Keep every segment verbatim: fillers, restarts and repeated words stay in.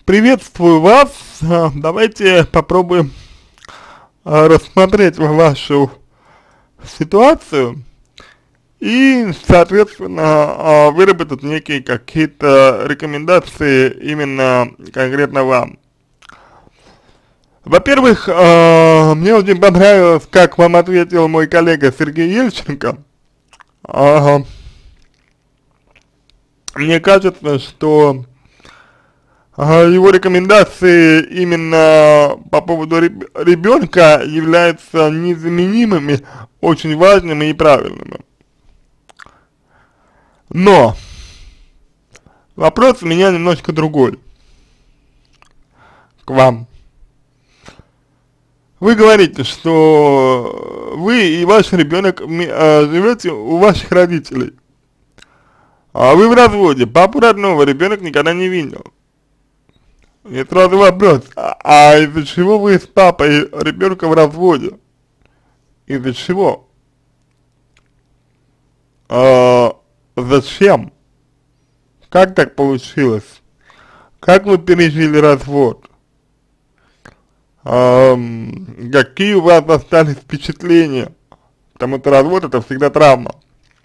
Приветствую вас. А, Давайте попробуем а, рассмотреть вашу ситуацию и, соответственно, а, выработать некие какие-то рекомендации именно конкретно вам. Во-первых, а, мне очень понравилось, как вам ответил мой коллега Сергей Ельченко. А, Мне кажется, что а, его рекомендации именно по поводу ребенка являются незаменимыми, очень важными и правильными. Но вопрос у меня немножко другой к вам. Вы говорите, что вы и ваш ребенок а, живете у ваших родителей, а вы в разводе, папу родного ребенок никогда не видел. И сразу вопрос, а, а из-за чего вы с папой ребенка в разводе? Из-за чего? А, зачем? Как так получилось? Как вы пережили развод? А, какие у вас остались впечатления? Потому что развод это всегда травма.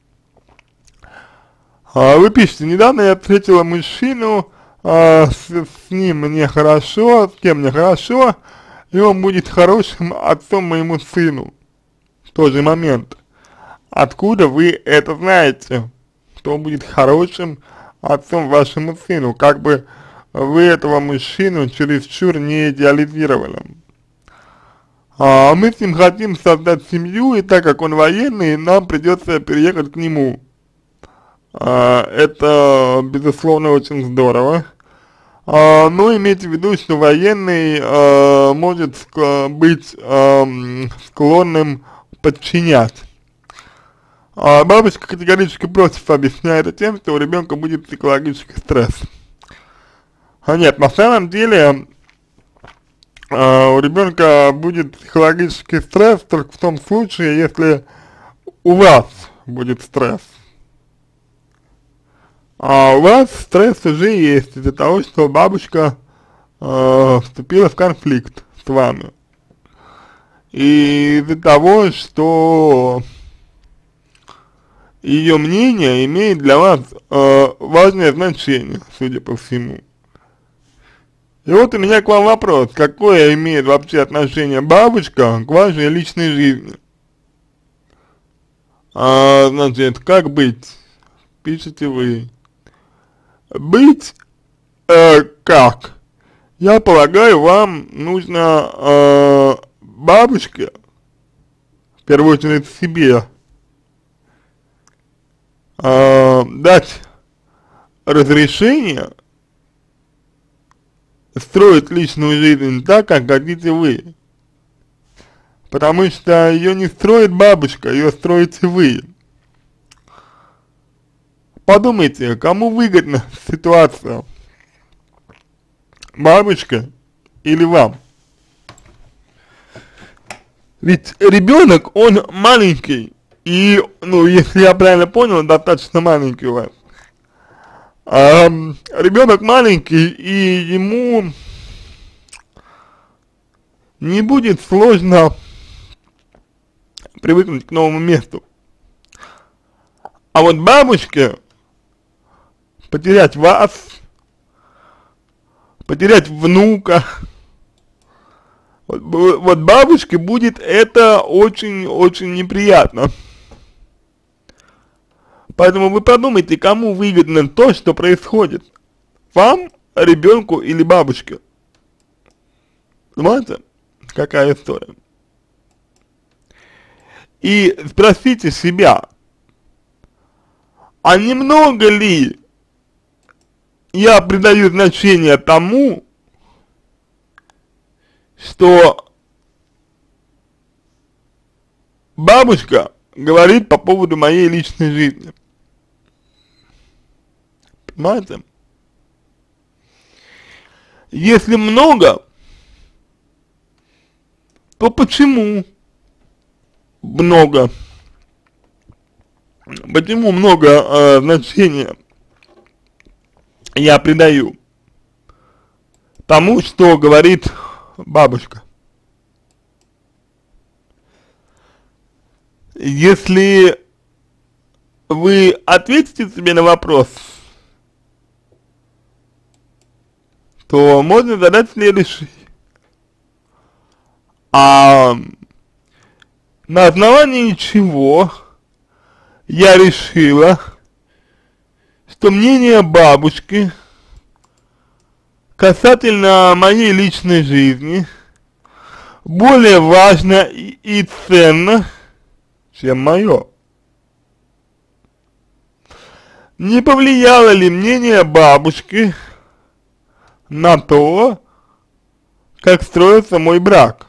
А, вы пишете, недавно я встретила мужчину, А, с, с ним мне хорошо, с кем мне хорошо, и он будет хорошим отцом моему сыну. В тот же момент. Откуда вы это знаете? Кто будет хорошим отцом вашему сыну? Как бы вы этого мужчину чересчур не идеализировали. А, мы с ним хотим создать семью, и так как он военный, нам придется переехать к нему. А, это, безусловно, очень здорово. А, но имейте в виду, что военный а, может ск быть а, склонным подчинять. А бабушка категорически против, объясняет это тем, что у ребенка будет психологический стресс. А нет, на самом деле а, у ребенка будет психологический стресс только в том случае, если у вас будет стресс. А у вас стресс уже есть из-за того, что бабушка э, вступила в конфликт с вами. И из-за того, что ее мнение имеет для вас э, важное значение, судя по всему. И вот у меня к вам вопрос, какое имеет вообще отношение бабушка к вашей личной жизни? А, значит, как быть? Пишите вы. Быть э, как? Я полагаю, вам нужно э, бабушке, в первую очередь себе, э, дать разрешение строить личную жизнь так, как хотите вы. Потому что ее не строит бабушка, ее строите вы. Подумайте, кому выгодна ситуация, бабушке или вам? Ведь ребенок, он маленький, и, ну, если я правильно понял, достаточно маленький у вас. А, ребенок маленький, и ему не будет сложно привыкнуть к новому месту. А вот бабушке потерять вас, потерять внука, вот, вот бабушке будет это очень-очень неприятно. Поэтому вы подумайте, кому выгодно то, что происходит. Вам, ребенку или бабушке. Понимаете, какая история? И спросите себя, а немного ли я придаю значение тому, что бабушка говорит по поводу моей личной жизни? Понимаете? Если много, то почему много? Почему много э, значения я придаю? тому, что говорит бабушка. Если вы ответите себе на вопрос, то можно задать следующий. А на основании чего я решила, что мнение бабушки касательно моей личной жизни более важно и, и ценно, чем мое? Не повлияло ли мнение бабушки на то, как строится мой брак?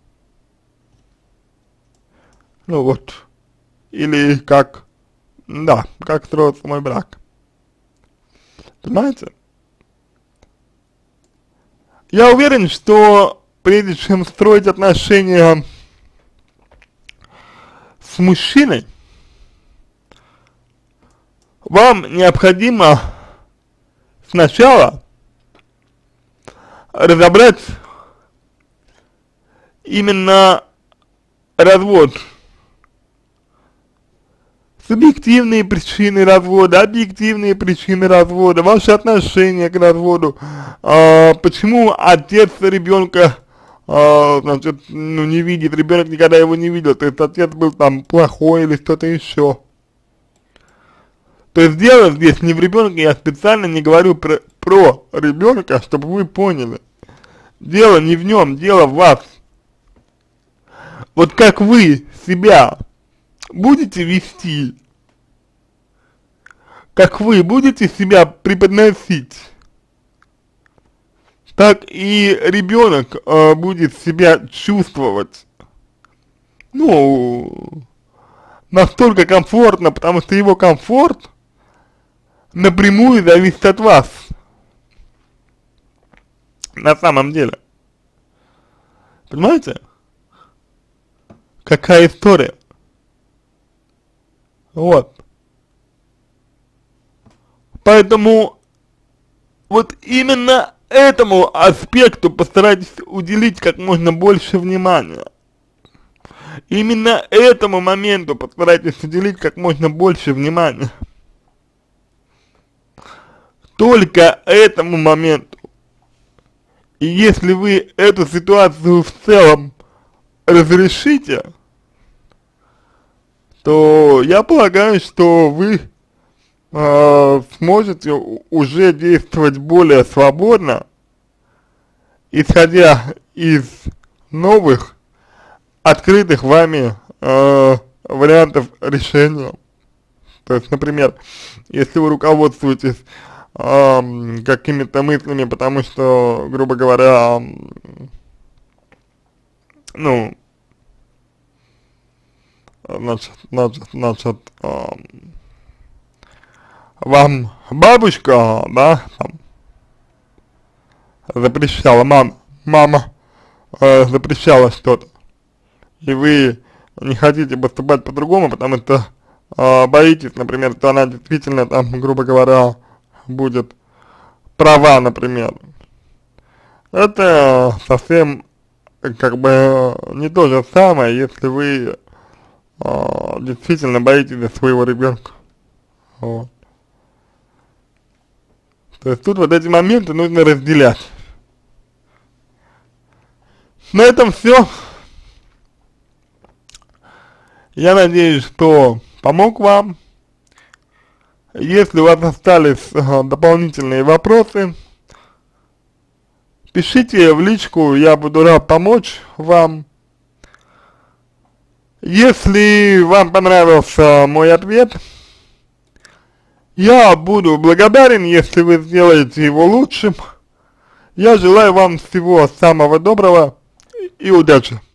Ну вот, или как, да, как строится мой брак. Понимаете? Я уверен, что прежде чем строить отношения с мужчиной, вам необходимо сначала разобрать именно развод, субъективные причины развода, объективные причины развода, ваши отношения к разводу, а, почему отец ребенка, а, значит, ну, не видит, ребенок никогда его не видел, то есть отец был там плохой или что-то еще. То есть дело здесь не в ребенке, я специально не говорю про, про ребенка, чтобы вы поняли. Дело не в нем, дело в вас. Вот как вы себя будете вести, как вы будете себя преподносить, так и ребенок э, будет себя чувствовать, ну, настолько комфортно, потому что его комфорт напрямую зависит от вас, на самом деле. Понимаете? Какая история? Вот. Поэтому вот именно этому аспекту постарайтесь уделить как можно больше внимания. Именно этому моменту постарайтесь уделить как можно больше внимания. Только этому моменту. И если вы эту ситуацию в целом разрешите, то я полагаю, что вы э, сможете уже действовать более свободно, исходя из новых, открытых вами э, вариантов решения. То есть, например, если вы руководствуетесь э, какими-то мыслями, потому что, грубо говоря, ну, значит, значит, значит, э, вам бабушка, да, там, запрещала, мама, мама э, запрещала что-то, и вы не хотите поступать по-другому, потому что э, боитесь, например, что она действительно там, грубо говоря, будет права, например. Это совсем как бы не то же самое, если вы э, действительно боитесь за своего ребенка. Вот. То есть тут вот эти моменты нужно разделять. На этом все. Я надеюсь, что помог вам. Если у вас остались э, дополнительные вопросы, пишите в личку, я буду рад помочь вам. Если вам понравился мой ответ, я буду благодарен, если вы сделаете его лучшим. Я желаю вам всего самого доброго и удачи.